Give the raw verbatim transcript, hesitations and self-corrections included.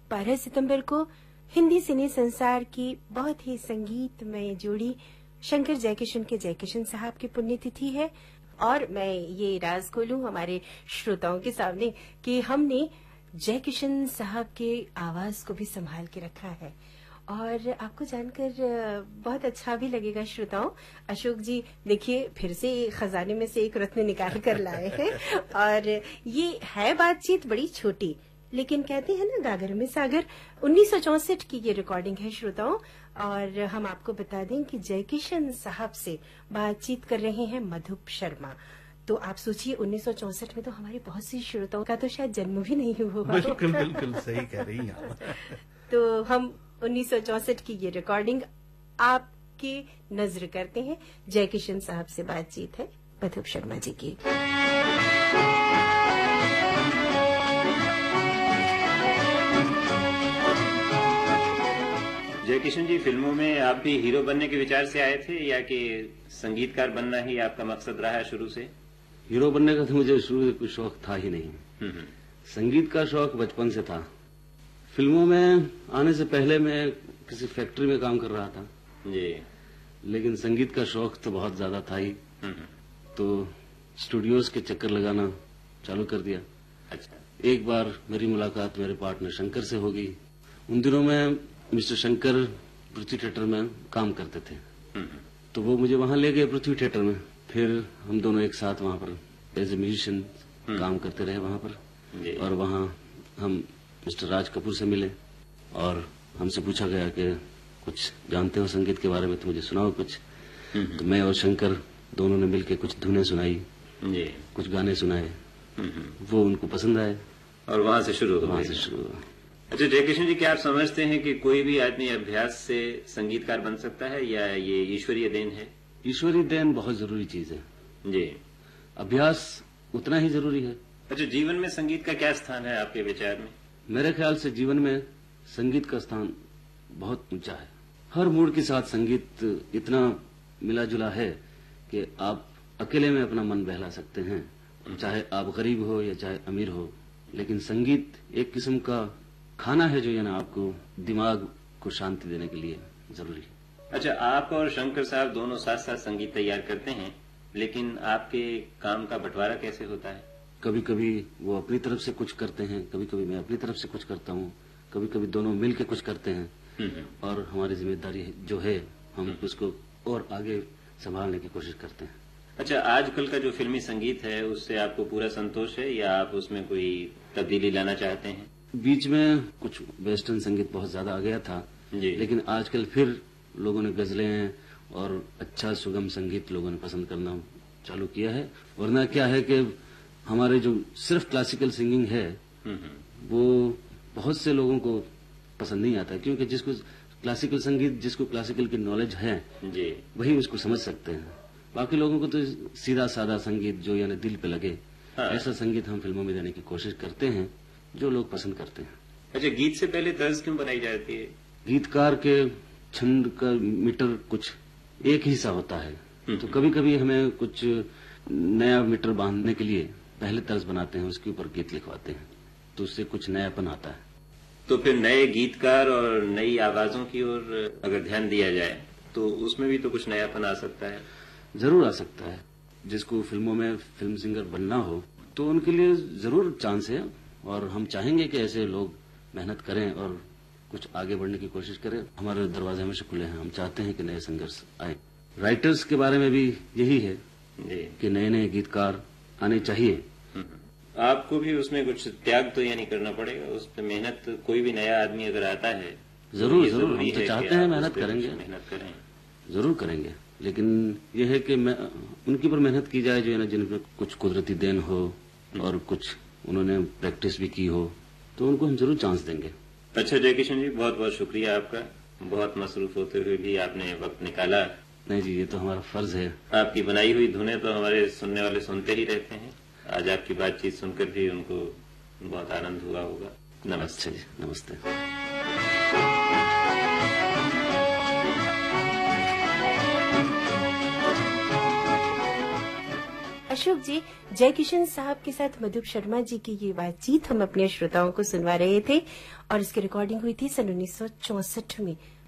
बारह सितंबर को हिंदी सिने संसार की बहुत ही संगीतमय जोड़ी शंकर जयकिशन के जयकिशन साहब की पुण्यतिथि है। और मैं ये राज खोलूं हमारे श्रोताओं के सामने कि हमने जयकिशन साहब के आवाज को भी संभाल के रखा है और आपको जानकर बहुत अच्छा भी लगेगा श्रोताओं। अशोक जी देखिए फिर से खजाने में से एक रत्न निकाल कर लाए हैं और ये है बातचीत बड़ी छोटी, लेकिन कहते हैं ना गागर में सागर। उन्नीस सौ चौसठ की ये रिकॉर्डिंग है श्रोताओं और हम आपको बता दें कि जयकिशन साहब से बातचीत कर रहे हैं मधुप शर्मा। तो आप सोचिए उन्नीस सौ चौसठ में तो हमारे बहुत सी श्रोताओं का तो शायद जन्म भी नहीं हुआ। बिल्कुल बिल्कुल सही कह रही हैं आप। तो हम उन्नीस सौ चौसठ की ये रिकॉर्डिंग आपकी नजर करते हैं। जयकिशन साहब से बातचीत है मधुप शर्मा जी की। जयकिशन जी, फिल्मों में आप भी हीरो बनने के विचार से आए थे या कि संगीतकार बनना ही आपका मकसद रहा है शुरू से? हीरो बनने का तो मुझे शुरू से कुछ शौक था ही नहीं। संगीत का शौक बचपन से था। फिल्मों में आने से पहले मैं किसी फैक्ट्री में काम कर रहा था जी, लेकिन संगीत का शौक तो बहुत ज्यादा था ही, तो स्टूडियोज के चक्कर लगाना चालू कर दिया। अच्छा। एक बार मेरी मुलाकात मेरे पार्टनर शंकर से हो गई। उन दिनों में मिस्टर शंकर पृथ्वी थिएटर में काम करते थे, तो वो मुझे वहां ले गए पृथ्वी थिएटर में। फिर हम दोनों एक साथ वहां पर एज ए म्यूजिशियन काम करते रहे वहां पर। और वहां हम मिस्टर राज कपूर से मिले और हमसे पूछा गया कि कुछ जानते हो संगीत के बारे में तो मुझे सुनाओ कुछ। तो मैं और शंकर दोनों ने मिलकर कुछ धुनें सुनाई, कुछ गाने सुनाए, वो उनको पसंद आए और वहां से शुरू वहां से शुरू हुआ। अच्छा जयकिशन जी, क्या आप समझते हैं कि कोई भी आदमी अभ्यास से संगीतकार बन सकता है या ये ईश्वरीय देन है? ईश्वरीय देन बहुत जरूरी चीज है जी, अभ्यास उतना ही जरूरी है। अच्छा, जीवन में संगीत का क्या स्थान है आपके विचार में? मेरे ख्याल से जीवन में संगीत का स्थान बहुत ऊंचा है। हर मूड के साथ संगीत इतना मिला जुला है कि आप अकेले में अपना मन बहला सकते हैं, चाहे आप गरीब हो या चाहे अमीर हो। लेकिन संगीत एक किस्म का खाना है जो यानी आपको दिमाग को शांति देने के लिए जरूरी है। अच्छा, आप और शंकर साहब दोनों साथ साथ संगीत तैयार करते हैं, लेकिन आपके काम का बंटवारा कैसे होता है? कभी कभी वो अपनी तरफ से कुछ करते हैं, कभी कभी मैं अपनी तरफ से कुछ करता हूँ, कभी कभी दोनों मिल के कुछ करते हैं और हमारी जिम्मेदारी जो है हम उसको और आगे संभालने की कोशिश करते हैं। अच्छा, आजकल का जो फिल्मी संगीत है उससे आपको पूरा संतोष है या आप उसमें कोई तब्दीली लाना चाहते हैं? बीच में कुछ वेस्टर्न संगीत बहुत ज्यादा आ गया था जी, लेकिन आजकल फिर लोगों ने गजलें और अच्छा सुगम संगीत लोगों ने पसंद करना चालू किया है। वरना क्या है कि हमारे जो सिर्फ क्लासिकल सिंगिंग है वो बहुत से लोगों को पसंद नहीं आता है, क्योंकि जिसको क्लासिकल संगीत जिसको क्लासिकल की नॉलेज है जी, वही उसको समझ सकते हैं। बाकी लोगों को तो सीधा साधा संगीत जो यानी दिल पे लगे, हाँ। ऐसा संगीत हम फिल्मों में देने की कोशिश करते हैं जो लोग पसंद करते हैं। अच्छा, गीत से पहले तर्ज क्यों बनाई जाती है? गीतकार के छंद का मीटर कुछ एक ही सा होता है, तो कभी कभी हमें कुछ नया मीटर बांधने के लिए पहले तर्ज बनाते हैं, उसके ऊपर गीत लिखवाते हैं, तो उससे कुछ नयापन आता है। तो फिर नए गीतकार और नई आवाजों की ओर अगर ध्यान दिया जाए तो उसमें भी तो कुछ नयापन आ सकता है। जरूर आ सकता है। जिसको फिल्मों में फिल्म सिंगर बनना हो तो उनके लिए जरूर चांस है और हम चाहेंगे कि ऐसे लोग मेहनत करें और कुछ आगे बढ़ने की कोशिश करें। हमारे दरवाजे हमेशा खुले हैं, हम चाहते हैं कि नए सिंगर्स आए। राइटर्स के बारे में भी यही है कि नए नए गीतकार आने चाहिए। आपको भी उसमें कुछ त्याग तो यानी करना पड़ेगा, उस पर मेहनत। कोई भी नया आदमी अगर आता है जरूर जरूर हम तो चाहते हैं मेहनत करेंगे, मेहनत करें जरूर करेंगे, लेकिन यह है कि उनके ऊपर मेहनत की जाए जो है ना जिनमें कुछ कुदरती देन हो और कुछ उन्होंने प्रैक्टिस भी की हो, तो उनको हम जरूर चांस देंगे। अच्छा जयकिशन जी, बहुत बहुत शुक्रिया आपका। बहुत मसरूफ होते हुए भी आपने वक्त निकाला। नहीं जी, ये तो हमारा फर्ज है। आपकी बनाई हुई धुनें तो हमारे सुनने वाले सुनते ही रहते हैं। आज आपकी बातचीत सुनकर भी उनको बहुत आनंद हुआ होगा। नमस्ते जी, नमस्ते। अशोक जी, जयकिशन साहब के साथ मधुप शर्मा जी की ये बातचीत हम अपने श्रोताओं को सुनवा रहे थे और इसकी रिकॉर्डिंग हुई थी सन उन्नीस सौ चौसठ में।